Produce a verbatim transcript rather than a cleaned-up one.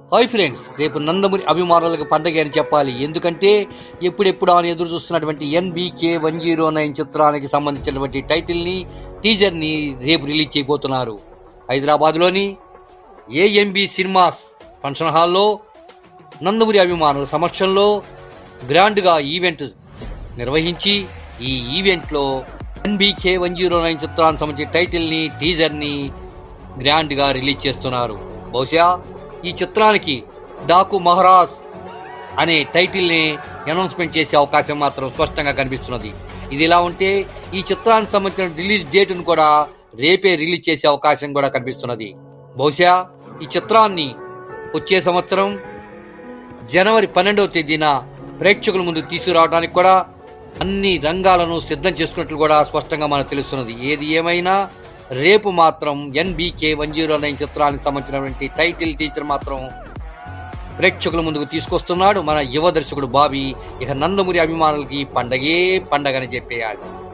Hi friends, రేపు నందమూరి అభిమానులకు పండగ అని చెప్పాలి. ఎందుకంటే ఎప్పుడెప్పుడు అని ఎదురు చూస్తున్నటువంటి ఎన్బీకే వన్ జీరో నైన్ చిత్రానికి సంబంధించినటువంటి టైటిల్ని, టీజర్ని రేపు రిలీజ్ చేయబోతున్నారు. హైదరాబాద్లోని ఏఎంబి సినిమాస్ ఫంక్షన్ హాల్లో నందమూరి అభిమానుల సమక్షంలో గ్రాండ్గా ఈవెంట్ నిర్వహించి, ఈ ఈవెంట్లో ఎన్బీకే వన్ జీరో నైన్ చిత్రానికి సంబంధించిన టైటిల్ని, టీజర్ని గ్రాండ్గా రిలీజ్ చేస్తున్నారు. బహుశా ఈ చిత్రానికి డాకు మహారాజ్ అనే టైటిల్ని అనౌన్స్మెంట్ చేసే అవకాశం మాత్రం స్పష్టంగా కనిపిస్తున్నది. ఇది ఇలా ఉంటే ఈ చిత్రానికి సంబంధించిన రిలీజ్ డేట్ను కూడా రేపే రిలీజ్ చేసే అవకాశం కూడా కనిపిస్తున్నది. బహుశా ఈ చిత్రాన్ని వచ్చే సంవత్సరం జనవరి పన్నెండవ తేదీన ప్రేక్షకుల ముందు తీసుకురావడానికి కూడా అన్ని రంగాలను సిద్ధం చేసుకున్నట్లు కూడా స్పష్టంగా మనకు తెలుస్తున్నది. ఏది ఏమైనా రేపు మాత్రం ఎన్బీకే వన్ జీరో నైన్ చిత్రానికి సంబంధించినటువంటి టైటిల్ టీచర్ మాత్రం ప్రేక్షకుల ముందుకు తీసుకొస్తున్నాడు మన యువ దర్శకుడు బాబీ. ఇక నందమూరి అభిమానులకి పండగే పండగని చెప్పేయాలి.